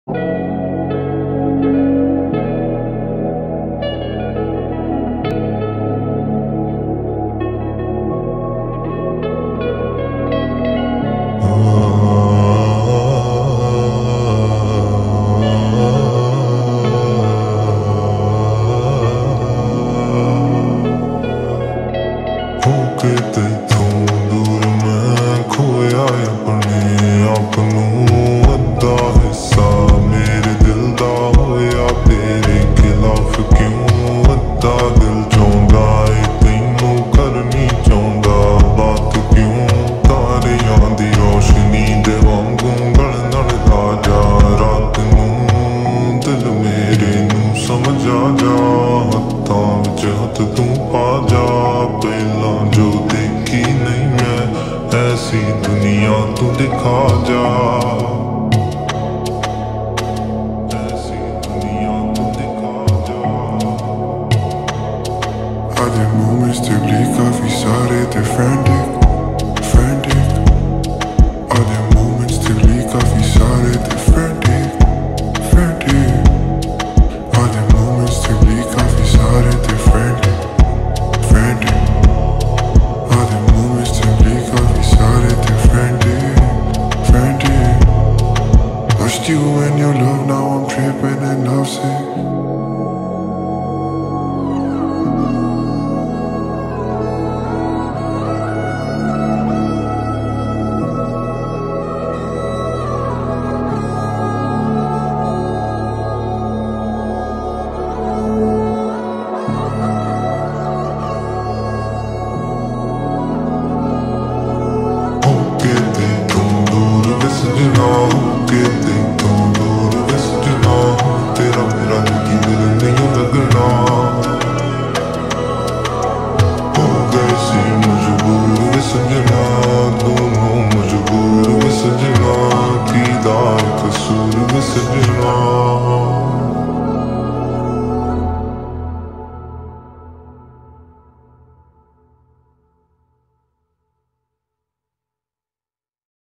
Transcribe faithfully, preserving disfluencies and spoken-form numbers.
होके तैथों दूर मैं खोया अपने आप नूं अद्धा हिस्सा मेरे दिल दा होया तेरे खिलाफ क्यों अद्धा दिल चाहुंदा ए तैनूं करनी चाहुंदा बात क्यों तारियां दी रोशनी दे वांगू गल नाल ला जा रात नूं दिल मेरे नूं समझ आ जा हत्थां विच हत्थ तूं पा जा पहला जो देखी नहीं मैं ऐसी दुनिया तू दिखा जा ऐसी दुनिया तू दिखा जा आधे moments तकली काफी सारे थे frantic frantic आधे moments तकली काफी सारे थे frantic frantic आधे moments तकली काफी सारे थे frantic frantic आधे moments तकली काफी सारे थे frantic frantic lost you in your love, now I'm tripping and lovesick. होके तैथों दूर विस जना होके तैथों दूर विस जना तेरा मेरा यकीन नहीं लगना हो गए सी मजबूर विस जना दोनों मजबूर विस जना की दा कसूर विस जना